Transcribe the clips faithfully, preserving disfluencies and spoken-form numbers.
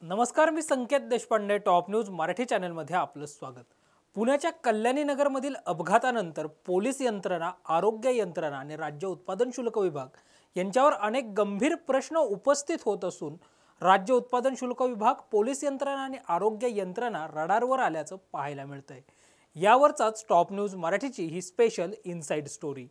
नमस्कार, मी Sanket Deshpande. Top news Marathi चॅनलमध्ये आपलं स्वागत. पुण्याच्या कल्याणी नगरमधील अपघातानंतर पोलीस यंत्रणा, आरोग्य यंत्रणा आणि राज्य उत्पादन शुल्क विभाग यांच्यावर अनेक गंभीर प्रश्न उपस्थित होत असून राज्य उत्पादन शुल्क विभाग, पोलीस यंत्रणा आणि आरोग्य यंत्रणा रडारवर आल्याचं पाहायला मिळतंय. यावरचाच टॉप न्यूज मराठीची ही स्पेशल इनसाइड स्टोरी.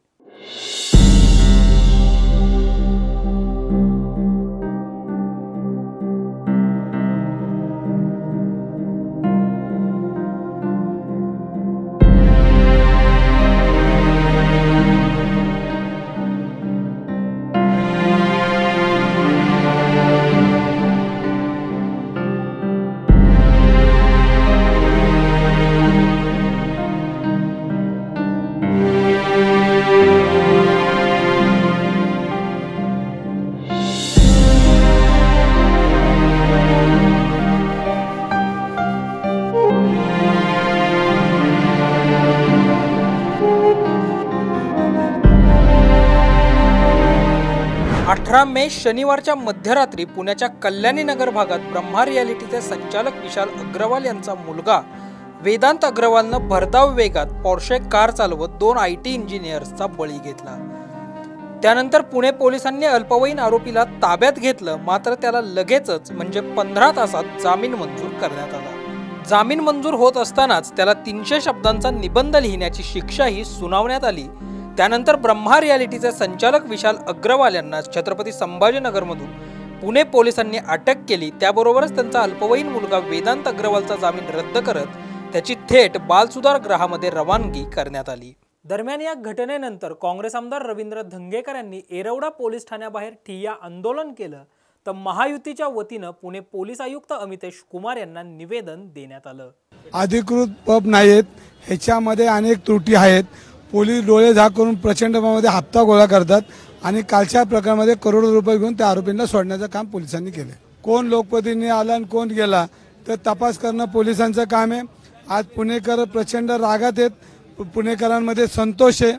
अठरा मे शनिवारच्या मध्यरात्री पुण्याच्या कल्याणी नगर भागात ब्रह्मा रियालिटीचे संचालक विशाल अग्रवाल यांचा मुलगा वेदांत अग्रवालनं भरधाव वेगात पोर्शे कार चालवत दोन आय टी इंजिनियर्सचा बळी घेतला. त्यानंतर पुणे पोलिसांनी अल्पवयीन आरोपीला ताब्यात घेतलं. मात्र त्याला लगेचच म्हणजे पंधरा तासात जामीन मंजूर करण्यात आला. जामीन मंजूर होत असतानाच त्याला तीनशे शब्दांचा निबंध लिहिण्याची शिक्षाही सुनावण्यात आली. त्यानंतर ब्रह्मा रियालिटीचे संचालक विशाल अग्रवाल यांना छत्रपती संभाजीनगरमधून पुणे पोलिसांनी अटक केली. त्याबरोबरच त्यांचा अल्पवयीन मुलगा वेदांत अग्रवालचा जामीन रद्द करत त्याची थेट बालसुधार गृहामध्ये रवानगी करण्यात आली. दरम्यान या घटनेनंतर काँग्रेस आमदार रवींद्र धंगेकर यांनी येरवडा पोलीस ठाण्याबाहेर ठिय्या आंदोलन केलं. तर महायुतीच्या वतीनं पुणे पोलीस आयुक्त अमितेश कुमार यांना निवेदन देण्यात आलं. अधिकृत पब नाहीत, ह्याच्यामध्ये अनेक त्रुटी आहेत. पोलीस डोळे झाक करून प्रचंड प्रमाणामध्ये हप्ता गोळा करतात आणि कालच्या प्रकारामध्ये करोडो रुपये घेऊन त्या आरोपींना सोडण्याचं काम पोलिसांनी केलं. कोण लोकप्रतिनिधी आला आणि कोण गेला तर तपास करणं पोलिसांचं काम आहे. आज पुणेकर प्रचंड रागात आहेत. पुणेकरांमध्ये संतोष आहे,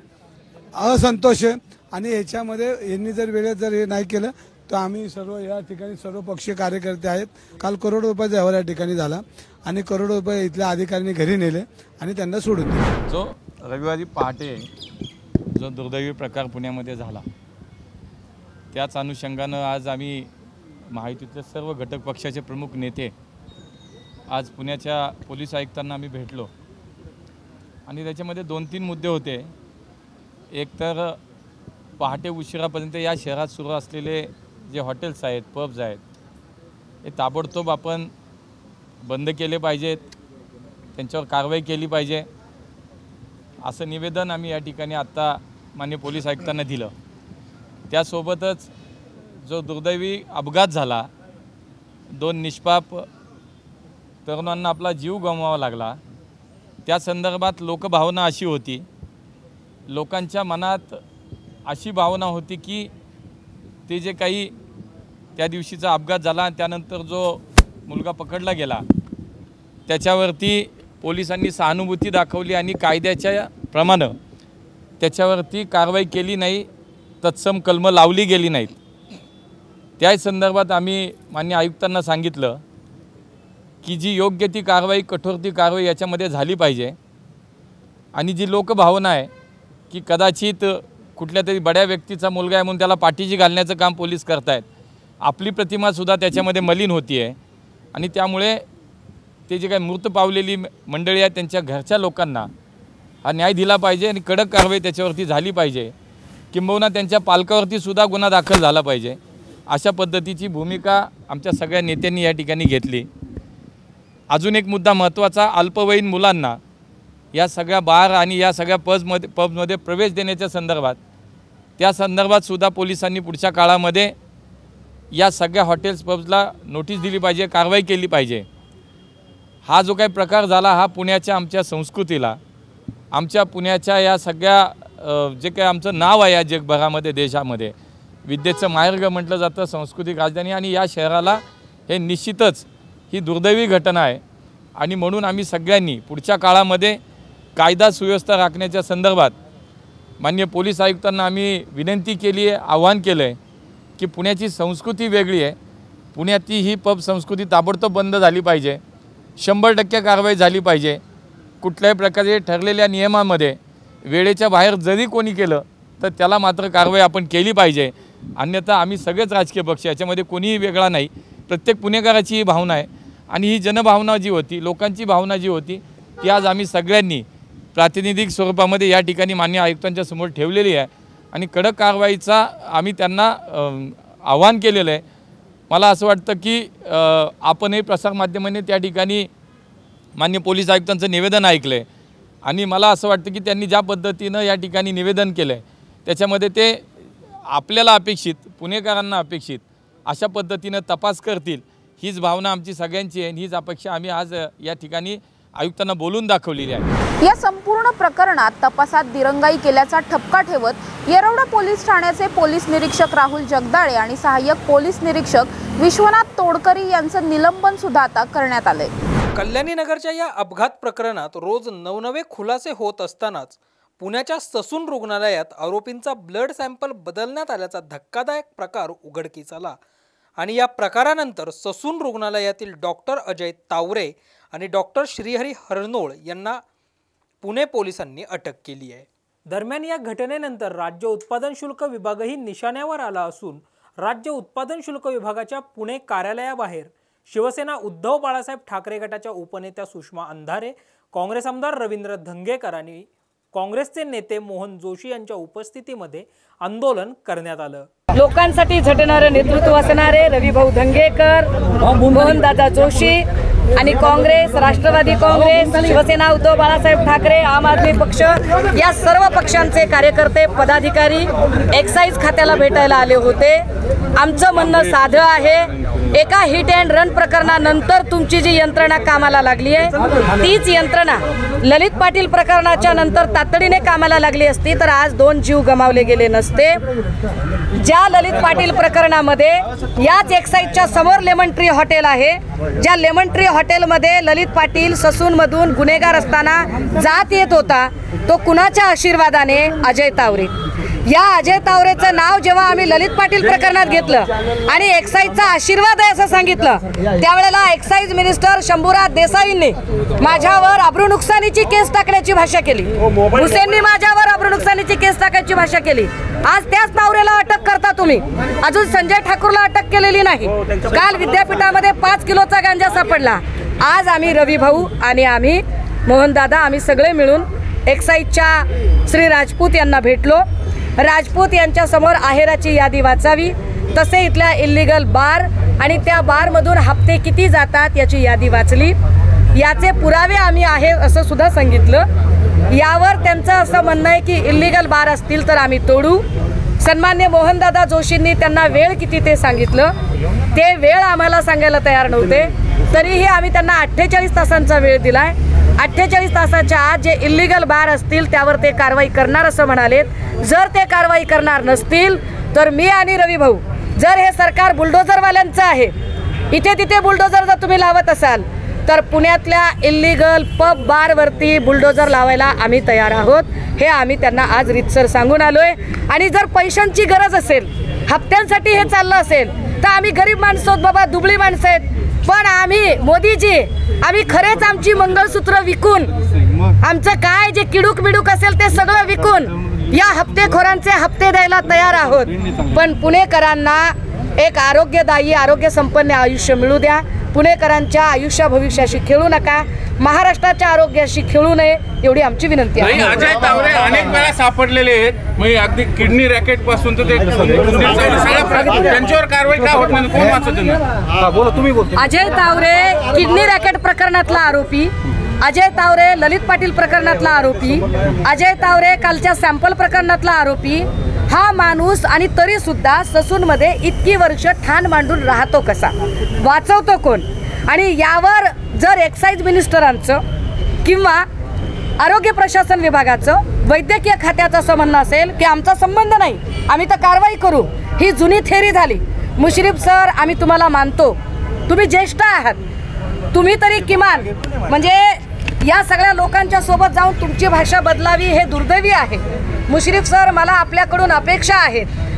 असंतोष आहे आणि याच्यामध्ये यांनी जर वेळेत जर हे नाही केलं तर आम्ही सर्व या ठिकाणी सर्व पक्षीय कार्यकर्ते आहेत. काल करोडो रुपयाचा व्यवहार या ठिकाणी झाला आणि करोडो रुपये इथल्या अधिकाऱ्यांनी घरी नेले आणि त्यांना सोडून दिले. जो रविवारी पहाटे जो दुर्दैवी प्रकार पुण्यामध्ये झाला त्याच अनुषंगानं आज आम्ही महायुतीतले सर्व घटक पक्षाचे प्रमुख नेते आज पुण्याच्या पोलीस आयुक्तांना आम्ही भेटलो आणि त्याच्यामध्ये दोन तीन मुद्दे होते. एक तर पहाटे उशिरापर्यंत या शहरात सुरू असलेले जे हॉटेल्स आहेत, पब्स आहेत, हे ताबडतोब आपण बंद केले पाहिजेत, त्यांच्यावर कारवाई केली पाहिजे असं निवेदन आम्ही या ठिकाणी आत्ता माननीय पोलीस आयुक्तांना दिलं. त्यासोबतच जो दुर्दैवी अपघात झाला, दोन निष्पाप तरुणांना आपला जीव गमवावा लागला, त्या संदर्भात लोकभावना अशी होती, लोकांच्या मनात अशी भावना होती की ते जे काही त्या दिवशीचा अपघात झाला त्यानंतर जो मुलगा पकडला गेला त्याच्यावरती पोलिसांनी सहानुभूती दाखवली आणि कायद्याच्या प्रमाणे त्याच्यावरती कारवाई केली नाही, तत्सम कलमं लावली गेली नाहीत. त्या संदर्भात आम्ही माननीय आयुक्तांना सांगितलं की जी योग्य ती कारवाई, कठोर ती कारवाई याच्यामध्ये झाली पाहिजे आणि जी लोकभावना आहे की कदाचित कुठल्या तरी बड्या व्यक्तीचा मुलगा आहे म्हणून त्याला पाठीशी घालण्याचं काम पोलीस करतायत, आपली प्रतिमासुद्धा त्याच्यामध्ये मलिन होती आहे आणि त्यामुळे ते जे काही मृत पावलेली मंडळी आहेत त्यांच्या घरच्या लोकांना हा न्याय दिला पाहिजे आणि कडक कारवाई त्याच्यावरती झाली पाहिजे, किंबहुना त्यांच्या पालकावरती सुद्धा गुन्हा दाखल झाला पाहिजे. अशा पद्धतीची भूमिका आमच्या सगळ्या नेत्यांनी या ठिकाणी घेतली. अजून एक मुद्दा महत्त्वाचा, अल्पवयीन मुलांना या सगळ्या बार आणि या सगळ्या पबमध्ये पबमध्ये प्रवेश देण्याच्या संदर्भात त्या संदर्भात सुद्धा पोलिसांनी पुढच्या काळामध्ये या सगळ्या हॉटेल्स, पब्सला नोटीस दिली पाहिजे, कारवाई केली पाहिजे. हा जो काही प्रकार झाला हा पुण्याच्या आमच्या संस्कृतीला, आमच्या पुण्याच्या या सगळ्या जे काही आमचं नाव आहे या जगभरामध्ये, देशामध्ये विद्येचं माहेरघर म्हटलं जातं, सांस्कृतिक राजधानी, आणि या शहराला हे निश्चितच ही दुर्दैवी घटना आहे. आणि म्हणून आम्ही सगळ्यांनी पुढच्या काळामध्ये कायदा सुव्यवस्था राखण्याच्या संदर्भात माननीय पोलीस आयुक्तांना आम्ही विनंती केली आहे, आवाहन केलं आहे की पुण्याची संस्कृती वेगळी आहे, पुण्यातली ही पब संस्कृती ताबडतोब बंद झाली पाहिजे, शंभर टक्के कारवाई झाली पाहिजे। कुठल्याही प्रकारे ठरलेल्या नियमामध्ये वेळेच्या बाहेर जरी कोणी केलं तर त्याला मात्र कारवाई आपण केली पाहिजे, अन्यथा आम्ही सगळेच राजकीय पक्ष याच्यामध्ये कोणीही वेगळा नाही, प्रत्येक पुणेकराची ही भावना आहे आणि ही जनभावना जी होती, लोकांची भावना जी होती ती आज आम्ही सगळ्यांनी प्रातिनिधिक स्वरूपामध्ये या ठिकाणी मान्य आयुक्तांच्या समोर ठेवलेली आहे आणि कडक कारवाईचा आम्ही त्यांना आवाहन केलेलं आहे। मला असं वाटतं की आपणही प्रसारमाध्यमांनी त्या ठिकाणी मान्य पोलीस आयुक्तांचं निवेदन ऐकलं आहे आणि मला असं वाटतं की त्यांनी ज्या पद्धतीनं या ठिकाणी निवेदन केलं आहे त्याच्यामध्ये ते आपल्याला अपेक्षित, पुणेकरांना अपेक्षित अशा पद्धतीनं तपास करतील, हीच भावना आमची सगळ्यांची आहे, हीच अपेक्षा आम्ही आज या ठिकाणी आयुक्तांना बोलून दाखवलेली आहे। या संपूर्ण प्रकरणात तपासात दिरंगाई केल्याचा ठपका ठेवत येरवडा पोलीस ठाण्याचे पोलीस निरीक्षक राहुल जगदाळे आणि सहाय्यक पोलीस निरीक्षक विश्वनाथ तोडकरी यांचं निलंबन सुद्धा आता करण्यात आलंय। कल्याणी नगरच्या या अपघात प्रकरणात रोज नवनवे खुलासे होत असतानाच पुण्याच्या ससून रुग्णालयात आरोपींचा ब्लड सॅम्पल बदलण्यात आल्याचा धक्कादायक प्रकार उघडकीस आला आणि या प्रकारानंतर ससून रुग्णालयातील डॉक्टर अजय तावरे आणि डॉक्टर श्रीहरी हरनोळ यांना पुणे पोलिसांनी अटक केली आहे। दरम्यान या घटनेनंतर राज्य उत्पादन शुल्क विभागही निशाण्यावर आला असून राज्य उत्पादन शुल्क विभागाच्या पुणे कार्यालयाबाहेर शिवसेना उद्धव बाळासाहेब ठाकरे गटाच्या उपनेत्या सुषमा अंधारे, काँग्रेस आमदार रवींद्र धंगेकर आणि काँग्रेसचे नेते मोहन जोशी यांच्या उपस्थितीमध्ये आंदोलन करण्यात आलं। लोकांसाठी झटणारे नेतृत्व असणारे रविभाऊ धंगेकर, मोहनदादा जोशी आणि काँग्रेस, राष्ट्रवादी काँग्रेस, शिवसेना उद्धव बाळासाहेब ठाकरे, आम आदमी पक्ष या सर्व पक्षांचे कार्यकर्ते, पदाधिकारी एक्साईज खात्याला भेटायला आले होते। आमचं म्हणणं साधं आहे, एका हिट अँड रन प्रकरणानंतर तुमची जी यंत्रणा कामाला लागली आहे तीच यंत्रणा ललित पाटील प्रकरणाच्या नंतर तातडीने कामाला लागली असती तर आज दोन जीव गमावले गेले नसते। ज्या ललित पाटील प्रकरणामध्ये याच एक्साईजच्या समोर लेमन ट्री हॉटेल आहे, ज्या लेमन ट्री हॉटेलमध्ये ललित पाटील ससूनमधून गुन्हेगार असताना जात येत होता, तो कुणाच्या आशीर्वादाने? अजय तावरे। या अजय तावरेचं नाव जेव्हा आम्ही ललित पाटील प्रकरणात घेतलं आणि एक्साईजचा आशीर्वाद आहे असं सांगितलं, त्यावेळेला एक्साईज मिनिस्टर शंभूराज देसाईंनी माझ्यावर अब्रू नुकसानीची केस टाकण्याची भाषा केली, हुसेननी माझ्यावर अब्रू नुकसानीची केस टाकायची भाषा केली। आज त्याच तावरेला अटक करता तुम्ही, अजून संजय ठाकूरला अटक केलेली नाही। काल विद्यापीठामध्ये पाच किलोचा गांजा सापडला। आज आम्ही रवी भाऊ आणि आम्ही मोहनदादा आम्ही सगळे मिळून एक्साईजच्या श्री राजपूत यांना भेटलो। राजपूत यांच्या समोर आहेराची यादी वाचावी, तसे इथल्या इल्लीगल बार आणि त्या बारमधून हप्ते किती जातात याची यादी वाचली, याचे पुरावे आम्ही आहे असं सुद्धा सांगितलं। यावर त्यांचं असं म्हणणं आहे की इल्लीगल बार असतील तर आम्ही तोडू। सन्मान्य मोहनदादा जोशींनी त्यांना वेळ किती ते सांगितलं, ते वेळ आम्हाला सांगायला तयार नव्हते, तरीही आम्ही त्यांना अठ्ठेचाळीस तासांचा वेळ दिलाय। अठ्ठेचाळीस तासाच्या आत जे इल्लीगल बार असतील त्यावर ते कारवाई करणार असं म्हणालेत। जर ते कारवाई करणार नसतील तर मी आणि रवी भाऊ, जर हे सरकार बुलडोझरवाल्यांचं आहे, इथे तिथे बुलडोझर जर तुम्ही लावत असाल तर पुण्यातल्या इल्लीगल पब बारवरती बुलडोझर लावायला आम्ही तयार आहोत, हे आम्ही त्यांना आज रीतसर सांगून आलोय। आणि जर पैशांची गरज असेल, हप्त्यांसाठी हे चाललं असेल तर आम्ही गरीब माणसं आहोत बाबा, दुबळी माणसं आहेत, पण आम्ही मोदीजी आम्ही खरेच आमची मंगळसूत्र विकून, आमचं काय जे किडूक बिडूक असेल ते सगळं विकून या हप्तेखोरांचे हप्ते द्यायला तयार आहोत। पण पुणेकरांना एक आरोग्यदायी आरोग्य संपन्न आयुष्य मिळू द्या। पुणेकरांच्या आयुष्य भविष्याशी खेळू नका, महाराष्ट्राच्या आरोग्याशी खेळू नये एवढी आमची विनंती आहे। अजय तावरे अनेक वेळा सापडलेले आहेत, म्हणजे अगदी किडनी रॅकेट पासून तर ते त्यांच्यावर कारवाई का होत नाही, कोण वाचत? बोला तुम्ही बोला। अजय तावरे किडनी रॅकेट प्रकरणातला आरोपी, अजय तावरे ललित पाटील प्रकरणातला आरोपी, अजय तावरे कालच्या सॅम्पल प्रकरणातला आरोपी, हा माणूस आणि तरी सुद्धा ससूनमध्ये इतकी वर्ष ठाण मांडून राहतो कसा, वाचवतो कोण? आणि यावर जर एक्साईज मिनिस्टरांचं किंवा आरोग्य प्रशासन विभागाचं, वैद्यकीय खात्याचं असं म्हणणं असेल की आमचा संबंध नाही, आम्ही तर कारवाई करू, ही जुनी थेरी झाली। मुश्रीफ सर, आम्ही तुम्हाला मानतो, तुम्ही ज्येष्ठ आहात, तुम्ही तरी किमान म्हणजे या सगळ्या लोकांच्या सोबत जाऊन तुमची भाषा बदलावी हे दुर्दैवी आहे। मुश्रीफ सर, मला आपल्याकडून अपेक्षा आहेत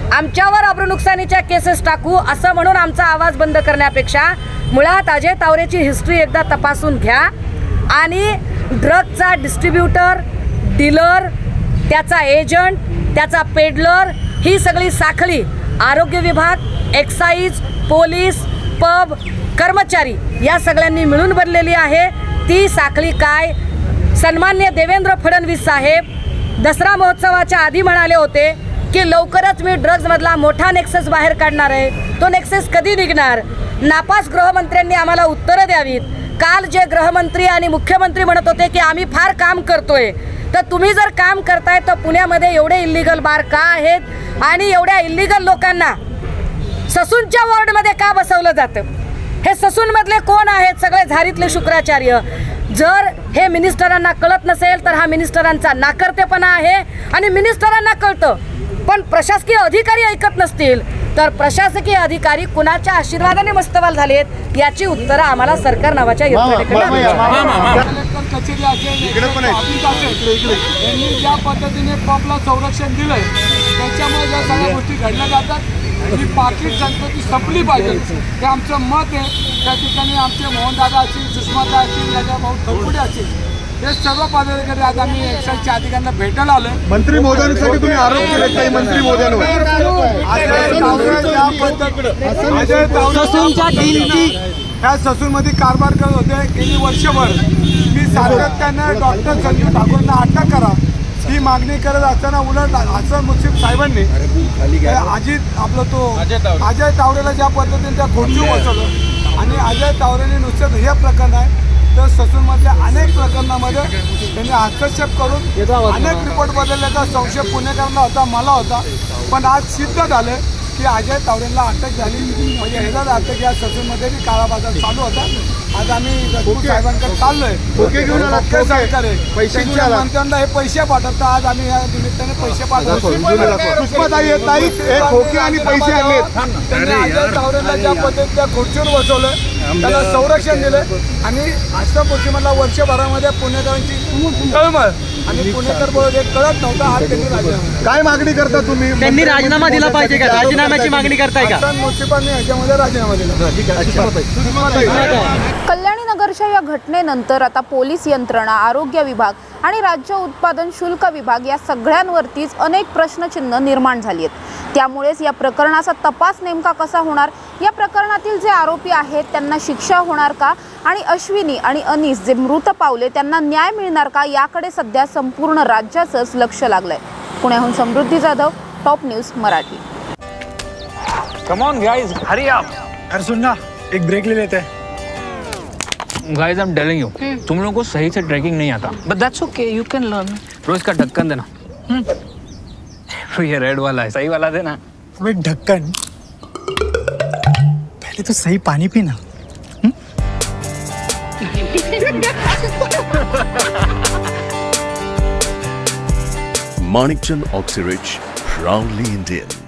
आमच्यावर अब्रुनुकसानीच्या केसेस टाकू असं म्हणून आमचा आवाज बंद करण्यापेक्षा मुळात अजय तावरेची हिस्ट्री एकदा तपासून घ्या आणि ड्रगचा डिस्ट्रीब्युटर, डीलर, त्याचा एजंट, त्याचा पेडलर ही सगळी साखळी आरोग्य विभाग, एक्साईज, पोलीस, पब, कर्मचारी या सगळ्यांनी मिळून बनलेली आहे. ती साखळी काय? सन्मान्य देवेंद्र फडणवीस साहेब दसरा महोत्सवाच्या आधी म्हणाले होते की लवकरच मी ड्रग्जमधला मोठा नेक्सस बाहेर काढणार आहे. तो नेक्सस कधी निघणार? नापास गृहमंत्र्यांनी आम्हाला उत्तरं द्यावीत. काल जे गृहमंत्री आणि मुख्यमंत्री म्हणत होते की आम्ही फार काम करतोय, तर तुम्ही जर काम करताय तर पुण्यामध्ये एवढे इल्लीगल बार का आहेत आणि एवढ्या इल्लीगल लोकांना ससूनच्या वॉर्डमध्ये का बसवलं जातं? हे ससूनमधले कोण आहेत? सगळे झारीतले शुक्राचार्य. जर हे मिनिस्टरांना कळत नसेल तर हा मिनिस्टरांचा नाकर्तेपणा आहे आणि मिनिस्टरांना कळतं पण प्रशासकीय अधिकारी ऐकत नसतील तर प्रशासकीय अधिकारी कुणाच्या आशीर्वादाने मस्तवाल झालेत याची उत्तरं आम्हाला सरकार नावाच्या यंत्रणेकडे कचेरी असेल, यांनी ज्या पद्धतीने पबला संरक्षण दिलंय त्याच्यामुळे ज्या सगळ्या गोष्टी घडल्या जातात ही पाकिट संस्कृती संपली पाहिजे हे आमचं मत आहे. त्या ठिकाणी आमचे मोहनदादा असतील, सुषमादा असतील, राजाभाऊ थोरपुडे असतील, हे सर्व पदाधिकारी आज आम्ही एक्साईजच्या अधिकाऱ्यांना भेटायला आलोय. मंत्री महोदयांसाठी तुम्ही आरोप केले काही मंत्री महोदयांवर ह्या ससूनमध्ये कारभार करत होते गेली वर्षभर. मी सातत्यानं डॉक्टर संजीव ठाकूरना अटक करा ही मागणी करत असताना उलट हसन मुश्रीफ साहेबांनी अजित आपलं तो अजय तावरेला ज्या पद्धतीने त्या खोडून बसवलं आणि अजय तावरेने नुसतं हे प्रकरण आहे तर ससूनमधल्या अनेक प्रकरणामध्ये त्यांनी हस्तक्षेप करून अनेक रिपोर्ट बदलल्याचा संशय पुणेकरांना होता, मला होता. पण आज सिद्ध झालं की अजय तावरेंना अटक झाली. म्हणजे ह्याचाच अर्थ की आज ससूनमध्ये बी काळा बाजार चालू होता. आज आम्ही साहेबांकडे चाललोय सरकार पैशांच्या मंत्र्यांना हे पैसे पाठवतात. आज आम्ही या निमित्ताने पैसे पाठवतो. आणि पैसे आणले त्यांनी अजय तावरेंना ज्या पद्धतीने त्या खुर्चीवर बसवलं, त्याला संरक्षण दिलं आणि हस्तपुष्टीमधला वर्षभरामध्ये पुणेकरांची कळमळ आणि पुणेकर हे कळत नव्हता. आज त्यांनी राजीनामा काय मागणी करता तुम्ही? त्यांनी राजीनामा दिला पाहिजे का? राजीनाम्याची मागणी करताय का? मुन्सिपालने ह्याच्यामध्ये राजीनामा दिला. कल्याणी नगरच्या या घटनेनंतर आता पोलीस यंत्रणा, आरोग्य विभाग आणि राज्य उत्पादन शुल्क विभाग या सगळ्यांवरतीच अनेक प्रश्नचिन्ह निर्माण झाली आहेत. त्यामुळेच या प्रकरणाचा तपास नेमका कसा होणार, या प्रकरणातील जे आरोपी आहेत त्यांना शिक्षा होणार का आणि अश्विनी आणि अनीस जे मृत पावले त्यांना न्याय मिळणार का याकडे सध्या संपूर्ण राज्याचंच लक्ष लागलंय. पुण्याहून Samruddhi Jadhav, top news Marathi. Come on guys, hurry up. अरे सुन ना, एक ब्रेक ले लेते हैं. Guys, I am telling you, तुम लोगों को सही से ट्रैकिंग नहीं आता. But that's okay, you can learn. रोज का ढक्कन देना. ये रेड वाला है, सही वाला देना. अबे ढक्कन, पहले तो सही पानी पीना. Manikchand Oxyrich, proudly Indian.